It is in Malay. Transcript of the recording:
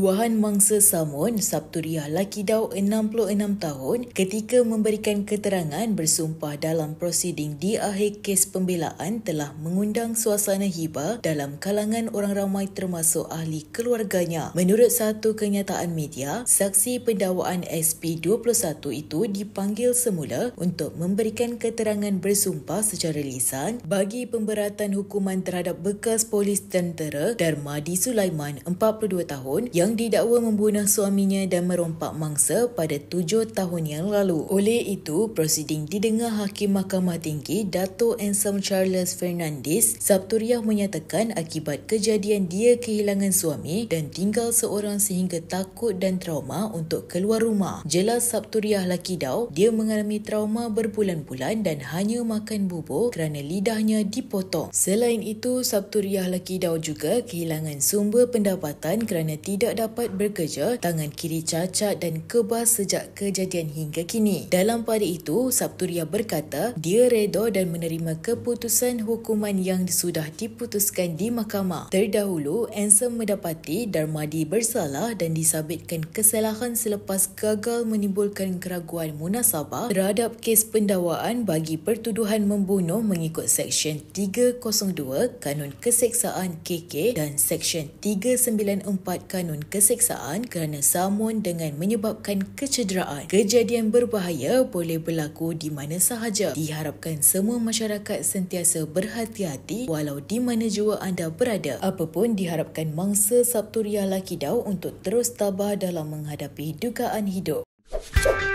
Pertuduhan mangsa Samun, Sabturiah Lakidau 66 tahun ketika memberikan keterangan bersumpah dalam prosiding di akhir kes pembelaan telah mengundang suasana hibah dalam kalangan orang ramai termasuk ahli keluarganya. Menurut satu kenyataan media, saksi pendakwaan SP21 itu dipanggil semula untuk memberikan keterangan bersumpah secara lisan bagi pemberatan hukuman terhadap bekas polis tentera Darmadi Sulaiman 42 tahun yang didakwa membunuh suaminya dan merompak mangsa pada 7 tahun yang lalu. Oleh itu, prosiding didengar Hakim Mahkamah Tinggi Dato' Ansem Charles Fernandes, Sabturiah menyatakan akibat kejadian dia kehilangan suami dan tinggal seorang sehingga takut dan trauma untuk keluar rumah. Jelas Sabturiah Lakidau, dia mengalami trauma berbulan-bulan dan hanya makan bubur kerana lidahnya dipotong. Selain itu, Sabturiah Lakidau juga kehilangan sumber pendapatan kerana tidak dapat bekerja, tangan kiri cacat dan kebas sejak kejadian hingga kini. Dalam pada itu, Sabturiah berkata dia reda dan menerima keputusan hukuman yang sudah diputuskan di mahkamah. Terdahulu, Ansem mendapati Darmadi bersalah dan disabitkan kesalahan selepas gagal menimbulkan keraguan munasabah terhadap kes pendakwaan bagi pertuduhan membunuh mengikut Seksyen 302 Kanun Keseksaan KK dan Seksyen 394 Kanun Keseksaan kerana samun dengan menyebabkan kecederaan. Kejadian berbahaya boleh berlaku di mana sahaja. Diharapkan semua masyarakat sentiasa berhati-hati walau di mana jua anda berada. Apapun, diharapkan mangsa Sabturiah Lakidau untuk terus tabah dalam menghadapi dugaan hidup.